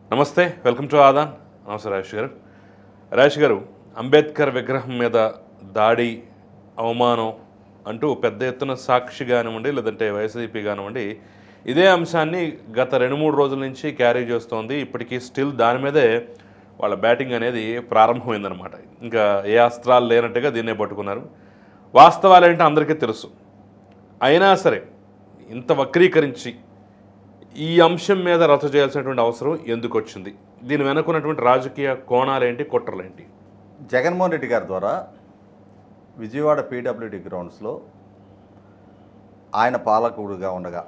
నమస్తే, welcome to Aadan. నమస్తే రాజేష్ గారు. రాజేష్ గారు, అంబేద్కర్ విగ్రహం మీద దాడి, అవమానం అంటూ పెద్ద ఎత్తున సాక్షి కానివ్వండి, లేదంటే వైసీపీ కానివ్వండి, ఇదే అంశాన్ని గత 2-3 రోజుల నుంచి క్యారీ చేస్తోంది. ఇప్పటికీ స్టిల్ దాని మీదే వాళ్ళ బ్యాటింగ్ అనేది ప్రారంభమైందనమాట. ఇంకా ఏ అస్త్రాలు లేనట్టుగా దీన్నే పట్టుకున్నారు. వాస్తవాలేంటో అందరికీ తెలుసు. అయినా సరే ఇంత వక్రీకరించి ఈ అంశం మీద రచ్చ చేయాల్సినటువంటి అవసరం ఎందుకు వచ్చింది? దీని వెనుకున్నటువంటి రాజకీయ కోణాలేంటి, కుట్రలేంటి? జగన్మోహన్ రెడ్డి గారి ద్వారా విజయవాడ పీడబ్ల్యూడి గ్రౌండ్స్లో ఆయన పాలకుడుగా ఉండగా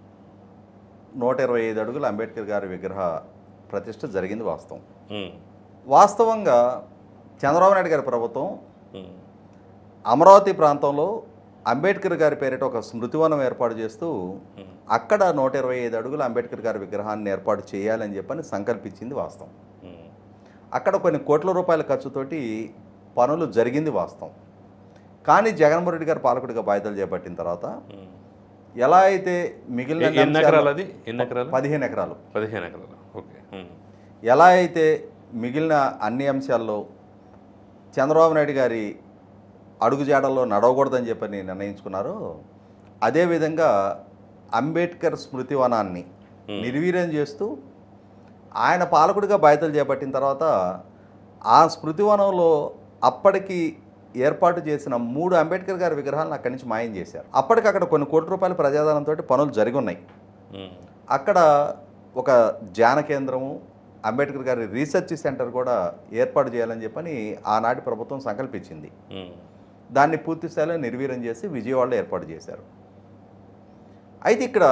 125 అడుగుల అంబేద్కర్ గారి విగ్రహ ప్రతిష్ఠ జరిగింది వాస్తవం. వాస్తవంగా చంద్రబాబు నాయుడు గారి ప్రభుత్వం అమరావతి ప్రాంతంలో అంబేద్కర్ గారి పేరిట ఒక స్మృతివనం ఏర్పాటు చేస్తూ అక్కడ 125 అడుగుల అంబేద్కర్ గారి విగ్రహాన్ని ఏర్పాటు చేయాలని చెప్పని సంకల్పించింది వాస్తవం. అక్కడ కొన్ని కోట్ల రూపాయల ఖర్చుతోటి పనులు జరిగింది వాస్తవం. కానీ జగన్మోహన్ రెడ్డి గారు పాలకుడిగా బాధ్యతలు చేపట్టిన తర్వాత ఎలా అయితే మిగిలిన 15 ఎకరాలు. ఓకే. ఎలా అయితే మిగిలిన అన్ని అంశాల్లో చంద్రబాబు నాయుడు గారి అడుగుజాడల్లో నడవకూడదని చెప్పని నిర్ణయించుకున్నారో, అదేవిధంగా అంబేద్కర్ స్మృతివనాన్ని నిర్వీర్యం చేస్తూ ఆయన పాలకుడిగా బాధ్యతలు చేపట్టిన తర్వాత ఆ స్మృతివనంలో అప్పటికి ఏర్పాటు చేసిన 3 అంబేద్కర్ గారి విగ్రహాలను అక్కడి నుంచి మాయం చేశారు. అప్పటికక్కడ కొన్ని కోట్ల రూపాయల ప్రజాధనంతో పనులు జరిగి ఉన్నాయి. అక్కడ ఒక ధ్యాన కేంద్రము, అంబేద్కర్ గారి రీసెర్చ్ సెంటర్ కూడా ఏర్పాటు చేయాలని చెప్పని ఆనాటి ప్రభుత్వం సంకల్పించింది. దాన్ని పూర్తి స్థాయిలో నిర్వీర్యం చేసి విజయవాడలో ఏర్పాటు చేశారు. అయితే ఇక్కడ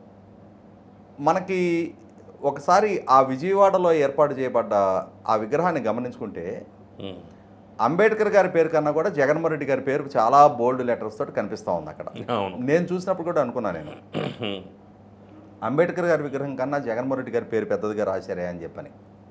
మనకి ఒకసారి ఆ విజయవాడలో ఏర్పాటు చేయబడ్డ ఆ విగ్రహాన్ని గమనించుకుంటే అంబేద్కర్ గారి పేరు కన్నా కూడా జగన్మోహన్ రెడ్డి గారి పేరు చాలా బోల్డ్ లెటర్స్ తోటి కనిపిస్తూ ఉంది అక్కడ. నేను చూసినప్పుడు కూడా అనుకున్నాను, నేను అంబేద్కర్ గారి విగ్రహం కన్నా జగన్మోహన్ రెడ్డి గారి పేరు పెద్దదిగా రాశారే అని చెప్పని.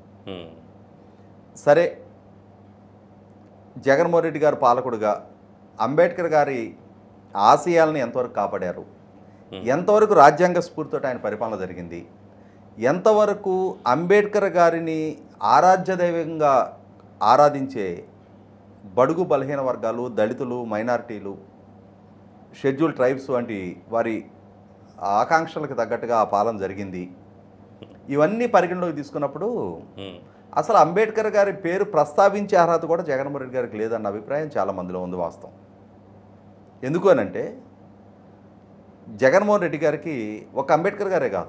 సరే, జగన్మోహన్ రెడ్డి గారు పాలకుడుగా అంబేద్కర్ గారి ఆశయాలను ఎంతవరకు కాపాడారు, ఎంతవరకు రాజ్యాంగ స్ఫూర్తితో ఆయన పరిపాలన జరిగింది, ఎంతవరకు అంబేద్కర్ గారిని ఆరాధ్య దైవంగా ఆరాధించే బడుగు బలహీన వర్గాలు, దళితులు, మైనారిటీలు, షెడ్యూల్ ట్రైబ్స్ వంటి వారి ఆకాంక్షలకు తగ్గట్టుగా ఆ పాలన జరిగింది, ఇవన్నీ పరిగణలోకి తీసుకున్నప్పుడు అసలు అంబేద్కర్ గారి పేరు ప్రస్తావించే అర్హత కూడా జగన్మోహన్ రెడ్డి గారికి లేదన్న అభిప్రాయం చాలామందిలో ఉంది వాస్తవం. ఎందుకు అనంటే జగన్మోహన్ రెడ్డి గారికి ఒక అంబేద్కర్ గారే కాదు,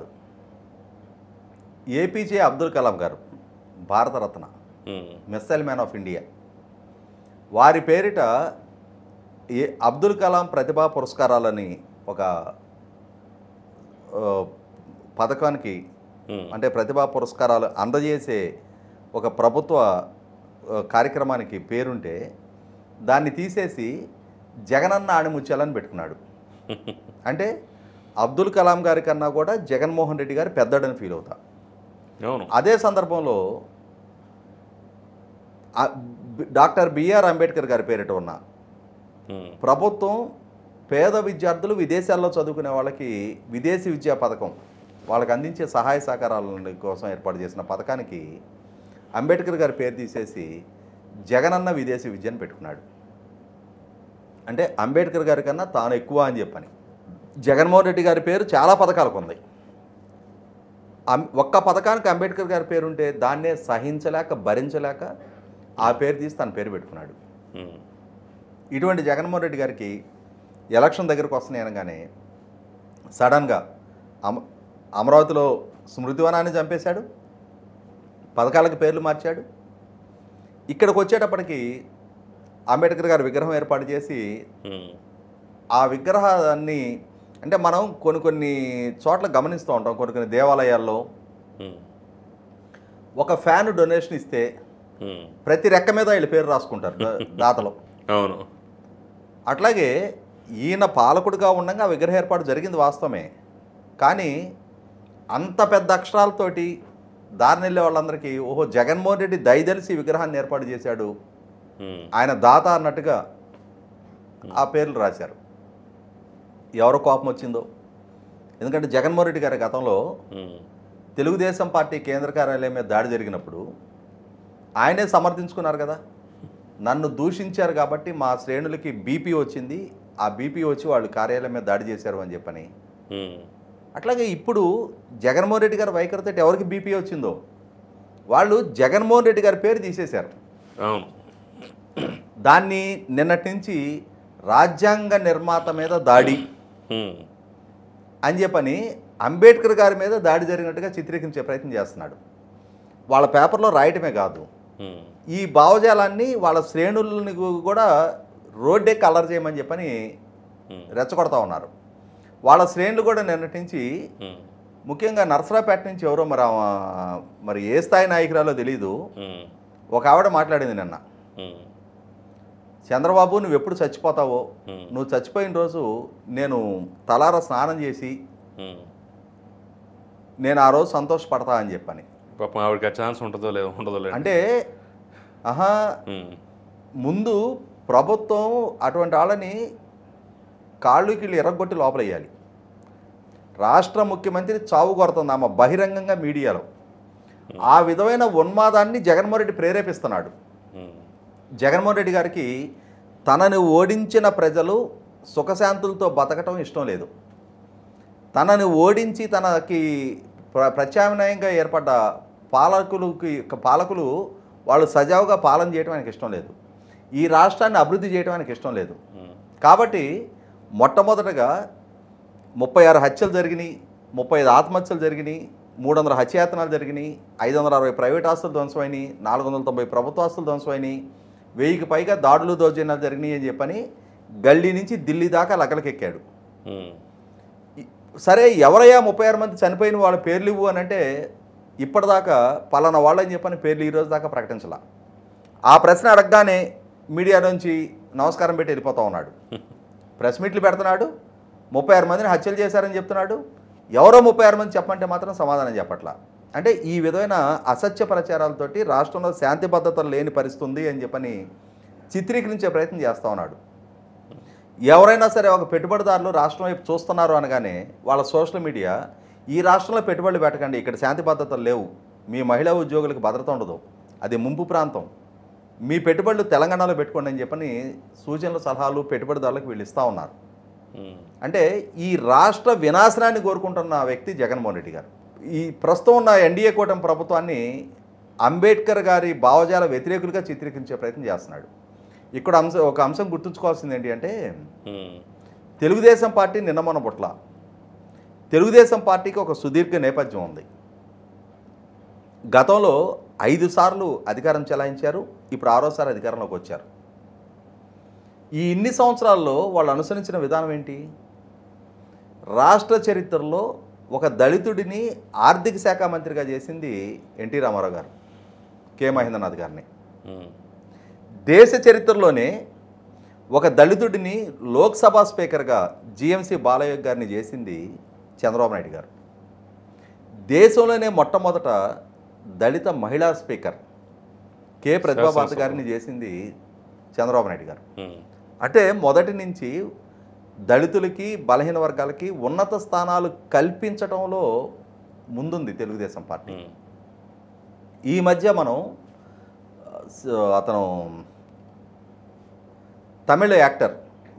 ఏపీజే అబ్దుల్ కలాం గారు, Bharat Ratna, missile man of India, వారి పేరిట అబ్దుల్ కలాం ప్రతిభా పురస్కారాలని ఒక పథకానికి, అంటే ప్రతిభా పురస్కారాలు అందజేసే ఒక ప్రభుత్వ కార్యక్రమానికి పేరుంటే దాన్ని తీసేసి జగనన్న ఆణిముత్యాలని పెట్టుకున్నాడు. అంటే అబ్దుల్ కలాం గారి కన్నా కూడా జగన్మోహన్ రెడ్డి గారు పెద్దడని ఫీల్ అవుతా. అదే సందర్భంలో డాక్టర్ బిఆర్ అంబేద్కర్ గారి పేరిట ఉన్న ప్రభుత్వం పేద విద్యార్థులు విదేశాల్లో చదువుకునే వాళ్ళకి విదేశీ విద్యా పథకం, వాళ్ళకి అందించే సహాయ సహకారాల కోసం ఏర్పాటు చేసిన పథకానికి అంబేద్కర్ గారి పేరు తీసేసి జగనన్న విదేశీ విద్యను పెట్టుకున్నాడు. అంటే అంబేద్కర్ గారి కన్నా తాను ఎక్కువ అని చెప్పని. జగన్మోహన్ రెడ్డి గారి పేరు చాలా పథకాలకు ఉంది. ఒక్క పథకానికి అంబేద్కర్ గారి పేరుంటే దాన్నే సహించలేక భరించలేక ఆ పేరు తీసి తన పేరు పెట్టుకున్నాడు. ఇటువంటి జగన్మోహన్ రెడ్డి గారికి ఎలక్షన్ దగ్గరకు వస్తున్నాయి అనగానే సడన్గా అమరావతిలో స్మృతివనాన్ని చంపేశాడు, పథకాలకు పేర్లు మార్చాడు. ఇక్కడికి వచ్చేటప్పటికి అంబేద్కర్ గారి విగ్రహం ఏర్పాటు చేసి ఆ విగ్రహాన్ని, అంటే మనం కొన్ని చోట్ల గమనిస్తూ ఉంటాం, కొన్ని దేవాలయాల్లో ఒక ఫ్యాన్ డొనేషన్ ఇస్తే ప్రతి రెక్క మీద వీళ్ళ పేరు రాసుకుంటారు దాతలు. అవును. అట్లాగే ఈయన పాలకుడిగా ఉండగా విగ్రహ ఏర్పాటు జరిగింది వాస్తవమే. కానీ అంత పెద్ద అక్షరాలతోటి దారిని వెళ్ళే వాళ్ళందరికీ ఓహో జగన్మోహన్ రెడ్డి దయదలిసి విగ్రహాన్ని ఏర్పాటు చేశాడు, ఆయన దాత అన్నట్టుగా ఆ పేర్లు రాశారు. ఎవరో కోపం వచ్చిందో, ఎందుకంటే జగన్మోహన్ రెడ్డి గారి గతంలో తెలుగుదేశం పార్టీ కేంద్ర కార్యాలయం మీద దాడి జరిగినప్పుడు ఆయనే సమర్థించుకున్నారు కదా, నన్ను దూషించారు కాబట్టి మా శ్రేణులకి బీపీ వచ్చింది, ఆ బీపీ వచ్చి వాళ్ళు కార్యాలయం మీద దాడి చేశారు అని చెప్పని. అట్లాగే ఇప్పుడు జగన్మోహన్ రెడ్డి గారి వైఖరితో ఎవరికి బీపీ వచ్చిందో వాళ్ళు జగన్మోహన్ రెడ్డి గారి పేరు తీసేశారు. దాన్ని నిన్నటి నుంచి రాజ్యాంగ నిర్మాత మీద దాడి అని చెప్పని అంబేద్కర్ గారి మీద దాడి జరిగినట్టుగా చిత్రీకరించే ప్రయత్నం చేస్తున్నాడు. వాళ్ళ పేపర్లో రాయటమే కాదు, ఈ భావజాలాన్ని వాళ్ళ శ్రేణులని కూడా రోడ్డే కలర్ చేయమని చెప్పని రెచ్చగొడతా ఉన్నారు. వాళ్ళ శ్రేణులు కూడా నిన్నటి నుంచి, ముఖ్యంగా నర్సరాపేట నుంచి ఎవరో మరి ఏ స్థాయి నాయకురాలో తెలీదు, ఒక ఆవిడ మాట్లాడింది నిన్న, చంద్రబాబు నువ్వు ఎప్పుడు చచ్చిపోతావో, నువ్వు చచ్చిపోయిన రోజు నేను తలార స్నానం చేసి నేను ఆ రోజు సంతోషపడతా అని చెప్పని. పాపం ఆవిడకి ఛాన్స్ ఉంటుందో లేదో ఉండదో లేదు అంటే ముందు ప్రభుత్వం అటువంటి వాళ్ళని కాళ్ళుకి ఎర్రగొట్టి లోపలయ్యాలి. రాష్ట్ర ముఖ్యమంత్రి చావు కొడుతుంది ఆమె బహిరంగంగా మీడియాలో. ఆ విధమైన ఉన్మాదాన్ని జగన్మోహన్ రెడ్డి ప్రేరేపిస్తున్నాడు. జగన్మోహన్ రెడ్డి గారికి తనని ఓడించిన ప్రజలు సుఖశాంతులతో బతకటం ఇష్టం లేదు. తనని ఓడించి తనకి ప్రత్యామ్నాయంగా ఏర్పడ్డ పాలకులు వాళ్ళు సజావుగా పాలన చేయడం ఆయనకి ఇష్టం లేదు. ఈ రాష్ట్రాన్ని అభివృద్ధి చేయడం ఆయనకి ఇష్టం లేదు. కాబట్టి మొట్టమొదటగా 36 హత్యలు జరిగినాయి, 35 ఆత్మహత్యలు జరిగినాయి, 300 హత్యాయత్నాలు జరిగినాయి, 560 ప్రైవేట్ ఆస్తులు ధ్వంసమైనాయి, 490 ప్రభుత్వ ఆస్తులు ధ్వంసమైనాయి, 1000కి పైగా దాడులు దౌర్జన్యాలు జరిగినాయి అని చెప్పని గల్లీ నుంచి ఢిల్లీ దాకా లెక్కలకెక్కాడు. సరే ఎవరయ్యా 36 మంది చనిపోయిన వాళ్ళ పేర్లు ఇవ్వు అని అంటే ఇప్పటిదాకా పలానా వాళ్ళని చెప్పని పేర్లు ఈరోజు దాకా ప్రకటించాల. ఆ ప్రశ్న అడగగానే మీడియా నుంచి నమస్కారం పెట్టి వెళ్ళిపోతూ ఉన్నాడు. ప్రెస్ మీట్లు పెడుతున్నాడు, 36 మందిని హత్యలు చేశారని చెప్తున్నాడు. ఎవరో 36 మంది చెప్పమంటే మాత్రం సమాధానం చెప్పట్లా. అంటే ఈ విధమైన అసత్య ప్రచారాలతోటి రాష్ట్రంలో శాంతి భద్రతలు లేని పరిస్థితి ఉంది అని చెప్పని చిత్రీకరించే ప్రయత్నం చేస్తూ ఉన్నాడు. ఎవరైనా సరే ఒక పెట్టుబడిదారులు రాష్ట్రం వైపు చూస్తున్నారు అనగానే వాళ్ళ సోషల్ మీడియా ఈ రాష్ట్రంలో పెట్టుబడులు పెట్టకండి, ఇక్కడ శాంతి భద్రతలు లేవు, మీ మహిళా ఉద్యోగులకు భద్రత ఉండదు, అది ముంపు ప్రాంతం, మీ పెట్టుబడులు తెలంగాణలో పెట్టుకోండి అని చెప్పని సూచనలు సలహాలు పెట్టుబడిదారులకు వీళ్ళు ఇస్తూ ఉన్నారు. అంటే ఈ రాష్ట్ర వినాశనాన్ని కోరుకుంటున్న వ్యక్తి జగన్మోహన్ రెడ్డి గారు. ఈ ప్రస్తుతం ఉన్న ఎన్డీఏ కూటమి ప్రభుత్వాన్ని అంబేద్కర్ గారి భావజాల వ్యతిరేకులుగా చిత్రీకరించే ప్రయత్నం చేస్తున్నాడు. ఇక్కడ ఒక అంశం గుర్తుంచుకోవాల్సింది ఏంటి అంటే, తెలుగుదేశం పార్టీ నిన్న మొన్న పుట్ల, తెలుగుదేశం పార్టీకి ఒక సుదీర్ఘ నేపథ్యం ఉంది. గతంలో 5 సార్లు అధికారం చెలాయించారు, ఇప్పుడు 6వసారి అధికారంలోకి వచ్చారు. ఈ ఇన్ని సంవత్సరాల్లో వాళ్ళు అనుసరించిన విధానం ఏంటి? రాష్ట్ర చరిత్రలో ఒక దళితుడిని ఆర్థిక శాఖ మంత్రిగా చేసింది ఎన్టీ రామారావు గారు, కె మహేంద్రనాథ్ గారిని. దేశ చరిత్రలోనే ఒక దళితుడిని లోక్సభ స్పీకర్గా జిఎంసి బాలయ్య గారిని చేసింది చంద్రబాబు నాయుడు గారు. దేశంలోనే మొట్టమొదట దళిత మహిళా స్పీకర్ కె ప్రతిభాభారతి గారిని చేసింది చంద్రబాబు నాయుడు గారు. అంటే మొదటి నుంచి దళితులకి బలహీన వర్గాలకి ఉన్నత స్థానాలు కల్పించడంలో ముందుంది తెలుగుదేశం పార్టీ. ఈ మధ్య మనం అతను తమిళ యాక్టర్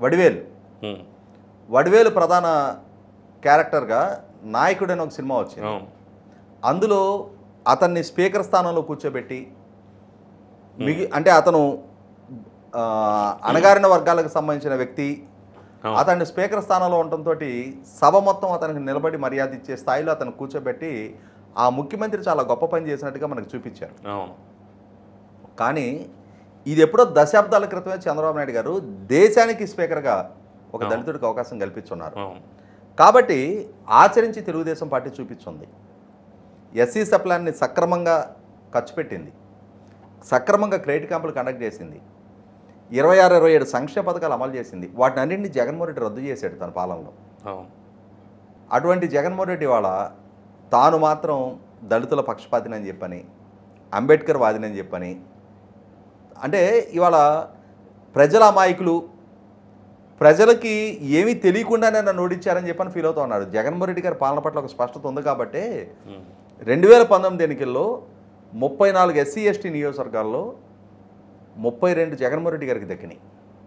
వడివేలు ప్రధాన క్యారెక్టర్గా నాయకుడు అని ఒక సినిమా వచ్చింది. అందులో అతన్ని స్పీకర్ స్థానంలో కూర్చోబెట్టి అంటే అతను అణగారిన వర్గాలకు సంబంధించిన వ్యక్తి, అతన్ని స్పీకర్ స్థానంలో ఉండటంతో సభ మొత్తం అతనికి నిలబడి మర్యాద ఇచ్చే స్థాయిలో అతను కూర్చోబెట్టి ఆ ముఖ్యమంత్రి చాలా గొప్ప పని చేసినట్టుగా మనకు చూపించారు. కానీ ఇది ఎప్పుడో దశాబ్దాల క్రితమే చంద్రబాబు నాయుడు గారు దేశానికి స్పీకర్గా ఒక దళితుడికి అవకాశం కల్పించున్నారు. కాబట్టి ఆచరించి తెలుగుదేశం పార్టీ చూపించింది. ఎస్సీ సప్లాన్ని సక్రమంగా ఖర్చు పెట్టింది, సక్రమంగా క్రెడిట్ క్యాంపులు కండక్ట్ చేసింది, 26-27 సంక్షేమ పథకాలు అమలు చేసింది. వాటిని అన్నింటినీ జగన్మోహన్ రెడ్డి రద్దు చేశాడు తన పాలనలో. అటువంటి జగన్మోహన్ రెడ్డి వాళ్ళ తాను మాత్రం దళితుల పక్షపాతిని అని చెప్పని, అంబేద్కర్ వాదిని అని చెప్పని, అంటే ఇవాళ ప్రజల అమాయకులు, ప్రజలకి ఏమీ తెలియకుండానే నన్ను ఓడించారని చెప్పని ఫీల్ అవుతూ ఉన్నాడు. జగన్మోహన్ రెడ్డి గారి పాలన పట్ల ఒక స్పష్టత ఉంది కాబట్టి 2019 ఎన్నికల్లో 34 ఎస్సీ ఎస్టీ నియోజకవర్గాల్లో 32 జగన్మోహన్ రెడ్డి గారికి దక్కినాయి.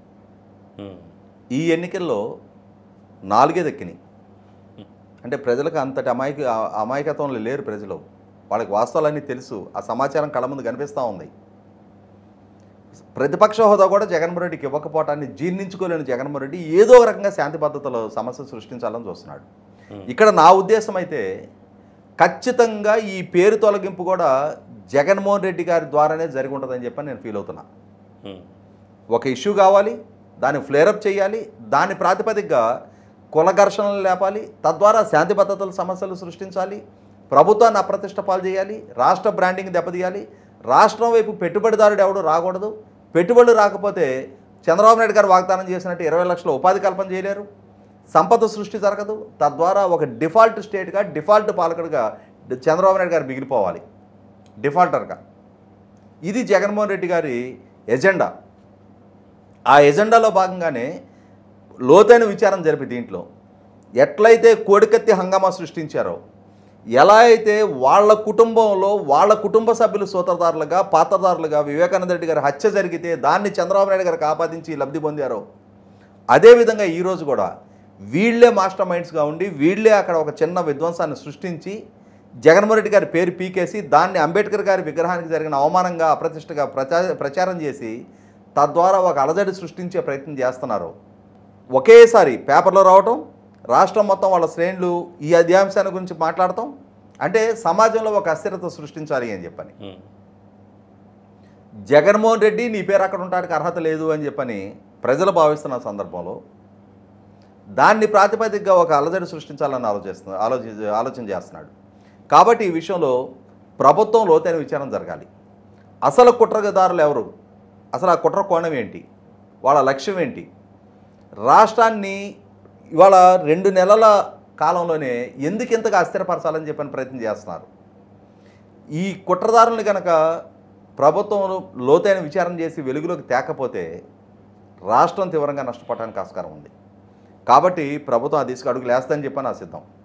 ఈ ఎన్నికల్లో 4 దక్కినాయి. అంటే ప్రజలకు అంతటి అమాయకత్వంలో లేరు ప్రజలు. వాళ్ళకి వాస్తవాలన్నీ తెలుసు. ఆ సమాచారం కళ్ళ ముందు కనిపిస్తూ ఉంది. ప్రతిపక్ష హోదా కూడా జగన్మోహన్ రెడ్డికి ఇవ్వకపోవటాన్ని జీర్ణించుకోలేని జగన్మోహన్ రెడ్డి ఏదో ఒక రకంగా శాంతి భద్రతలో సమస్య సృష్టించాలని చూస్తున్నాడు. ఇక్కడ నా ఉద్దేశం అయితే ఖచ్చితంగా ఈ పేరు తొలగింపు కూడా జగన్మోహన్ రెడ్డి గారి ద్వారానే జరిగి ఉంటుందని చెప్పని నేను ఫీల్ అవుతున్నా. ఒక ఇష్యూ కావాలి, దాన్ని ఫ్లేరప్ చేయాలి, దాని ప్రాతిపదికగా కుల ఘర్షణలు లేపాలి, తద్వారా శాంతి భద్రతల సమస్యలు సృష్టించాలి, ప్రభుత్వాన్ని అప్రతిష్ట పాలు చేయాలి, రాష్ట్ర బ్రాండింగ్ దెబ్బతీయాలి, రాష్ట్రం వైపు పెట్టుబడిదారుడు ఎవడు రాకూడదు. పెట్టుబడులు రాకపోతే చంద్రబాబు నాయుడు గారు వాగ్దానం చేసినట్టు 20 లక్షల ఉపాధి కల్పన చేయలేరు, సంపద సృష్టి జరగదు. తద్వారా ఒక డిఫాల్ట్ స్టేట్గా, డిఫాల్ట్ పాలకుడిగా చంద్రబాబు నాయుడు గారు మిగిలిపోవాలి డిఫాల్టర్గా. ఇది జగన్మోహన్ రెడ్డి గారి ఎజెండా. ఆ ఎజెండాలో భాగంగానే లోతైన విచారం జరిపి దీంట్లో ఎట్లయితే కోడికత్తి హంగామా సృష్టించారో, ఎలా అయితే వాళ్ళ కుటుంబంలో వాళ్ళ కుటుంబ సభ్యులు సూత్రధారులుగా, పాత్రధారులుగా వివేకానంద రెడ్డి గారి హత్య జరిగితే దాన్ని చంద్రబాబు నాయుడు గారికి ఆపాదించి లబ్ధి పొందారో, అదేవిధంగా ఈరోజు కూడా వీళ్లే మాస్టర్ మైండ్స్గా ఉండి వీళ్లే అక్కడ ఒక చిన్న విధ్వంసాన్ని సృష్టించి జగన్మోహన్ రెడ్డి గారి పేరు పీకేసి దాన్ని అంబేద్కర్ గారి విగ్రహానికి జరిగిన అవమానంగా, అప్రతిష్టగా ప్రచారం చేసి తద్వారా ఒక అలజడి సృష్టించే ప్రయత్నం చేస్తున్నారు. ఒకేసారి పేపర్లో రావటం, రాష్ట్రం మొత్తం వాళ్ళ శ్రేణులు ఈ అధ్యాంశాన్ని గురించి మాట్లాడటం, అంటే సమాజంలో ఒక అస్థిరత సృష్టించాలి అని చెప్పని. జగన్మోహన్ రెడ్డి నీ పేరు అక్కడ ఉండడానికి అర్హత లేదు అని చెప్పని ప్రజలు భావిస్తున్న సందర్భంలో దాన్ని ప్రాతిపదికగా ఒక అలజడి సృష్టించాలని ఆలోచన చేస్తున్నాడు. కాబట్టి ఈ విషయంలో ప్రభుత్వం లోతైన విచారణ జరగాలి. అసలు కుట్రదారులు ఎవరు, అసలు ఆ కుట్ర కోణం ఏంటి, వాళ్ళ లక్ష్యం ఏంటి, రాష్ట్రాన్ని ఇవాళ 2 నెలల కాలంలోనే ఎందుకు ఇంతగా అస్థిరపరచాలని చెప్పని ప్రయత్నం చేస్తున్నారు. ఈ కుట్రదారుల్ని కనుక ప్రభుత్వం లోతైన విచారణ చేసి వెలుగులోకి తేకపోతే రాష్ట్రం తీవ్రంగా నష్టపోవడానికి ఆస్కారం ఉంది. కాబట్టి ప్రభుత్వం ఆ దిశగా అడుగులు వేస్తుందని చెప్పని ఆశిద్దాం.